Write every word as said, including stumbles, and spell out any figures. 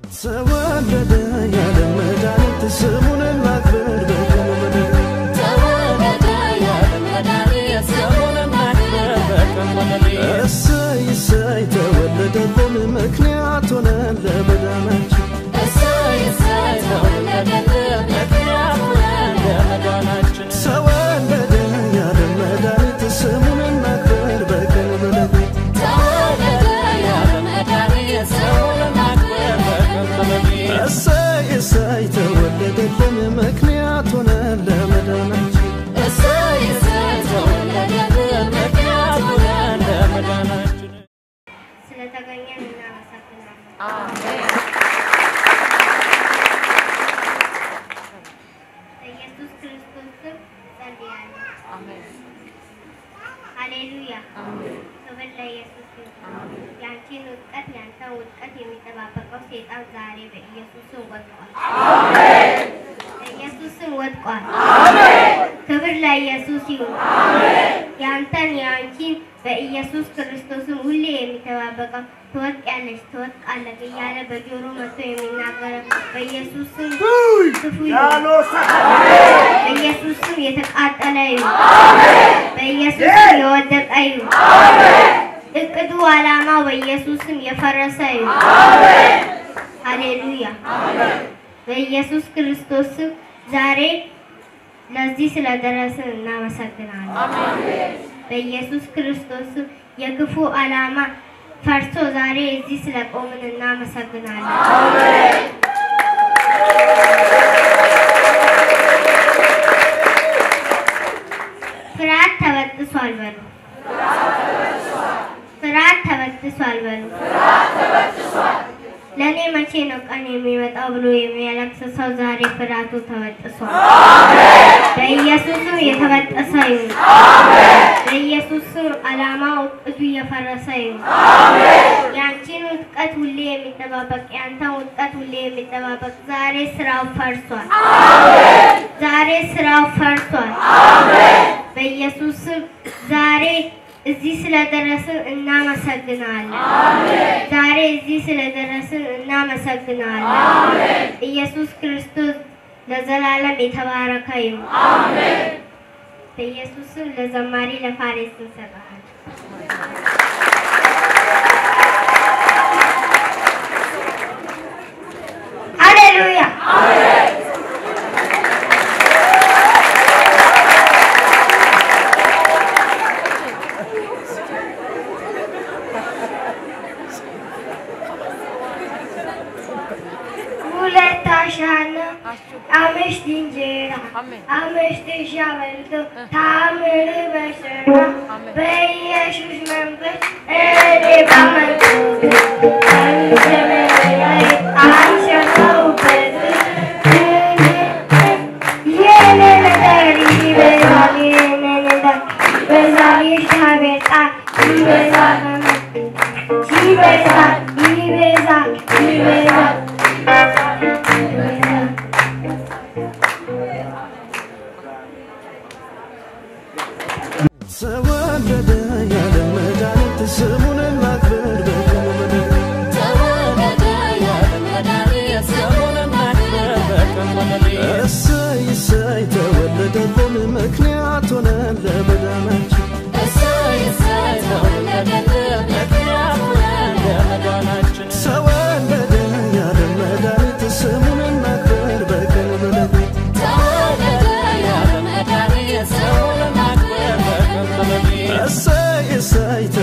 ተወለደ ያለ መድኃኒት ስሙን እናክብር በቀኑ ተወለደ ያለ መድኃኒት ስሙን እናክብር በቀኑ እሰይ እሰይ ተወለደልን ምክንያት ሆነን ለመዳናችን እሰይ እሰይ ተወለደልን ምክንያት ሆነን ለመዳናችን ተወለደ ያለ መድኃኒት ስሙን እናክብር በቀኑ ተወለደ ያለ መድኃኒት ስሙን እናክብር በቀኑ እሰይ እሰይ ተወለደልን ምክንያት ሆነን ለመዳናችን እሰይ እሰይ ተወለደልን ምክንያት ሆነን ለመዳናችን ስለተገኘን እናመሰግናለን። አሜን። በኢየሱስ ክርስቶስ ስም ጸልያለሁ። አሜን። ሃሌሉያ። አሜን። ክብር ለኢየሱስ ይሁን። ያንቺን ውድቀት ያንተን ውድቀት የሚጠባበቀው ሰይጣን ዛሬ በኢየሱስ ስም ወድቋል። አሜን። በኢየሱስ ስም ወድቋል። አሜን። ክብር ለኢየሱስ ይሁን። አሜን። ያንተን ያንቺን በኢየሱስ ክርስቶስም ሁሌ የሚጠባበቀው ትወድቂያለሽ ትወድቃለህ እያለ በጆሮ መጥቶ የሚናገረው በኢየሱስ ስም ክፉ ይሁን። በኢየሱስ ስም የተቃጠለ ይሁን። በኢየሱስ ስም የወደቀ ይሁን። እቅዱ ዓላማው በኢየሱስ ስም የፈረሰ ይሁን። ሃሌሉያ። በኢየሱስ ክርስቶስ ስም ዛሬ ለዚህ ስለደረስን እናመሰግናለን። በኢየሱስ ክርስቶስ ስም የክፉ ዓላማ ፈርሶ ዛሬ እዚህ ስለቆምን እናመሰግናለን። ፍርሃት ተበጥሷል በሉ። ፍርሃት ተበጥሷል በሉ። ለኔ መቼ ነው ቀን የሚመጣው ብሎ የሚያለቅስ ሰው ዛሬ ፍርሃቱ ተበጥሷል። በኢየሱስ ስም የተበጠሰ ይሁን። በኢየሱስ ስም ዓላማው እቅዱ የፈረሰ ይሁን። ያንቺን ውድቀት ሁሌ የሚጠባበቅ ያንተን ውድቀት ሁሌ የሚጠባበቅ ዛሬ ስራው ፈርሷል። ዛሬ ስራው ፈርሷል። በኢየሱስ ስም ዛሬ እዚህ ስለደረስን እናመሰግናለን። ዛሬ እዚህ ስለደረስን እናመሰግናለን። ኢየሱስ ክርስቶስ ለዘላለም የተባረከ ይሁን። በኢየሱስ ስም ለዘማሪ ለፋሬስ እንሰጣለን። ሃሌሉያ። Shana, Amish Dinjera, Amish Dishavelto, Tamil Vashana, Bayashush members, Edi Bamantu, and Seminary, Ashana Uped, Yenenadari, Bezali, Bezali Shabeta, Bezana, Jibeza, Jibeza, Jibeza. ተወለደ ያለ መድኃኒት ስሙን እናክብር በቀኑ ተወለደ ያለ መድኃኒት ስሙን እናክብር በቀኑ እሰይ እሰይ ተወለደልን ምክንያት ሆነን ለመዳናችን እሰይ እሰይ ተወለደልን ምክንያት ሆነን ለመዳናችን ተወለደ ያለ መድኃኒት ስሙን እናክብር በቀኑ ተወለደ ያለ መድኃኒት ስሙን እናክብር በቀኑ እሰይ እሰይ